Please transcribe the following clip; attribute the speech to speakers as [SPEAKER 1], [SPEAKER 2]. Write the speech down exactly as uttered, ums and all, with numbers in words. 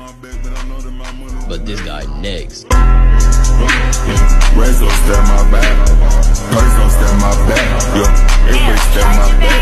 [SPEAKER 1] But this guy next.
[SPEAKER 2] Reds don't step my back. Purse don't step my back. Yo, everybody step my back.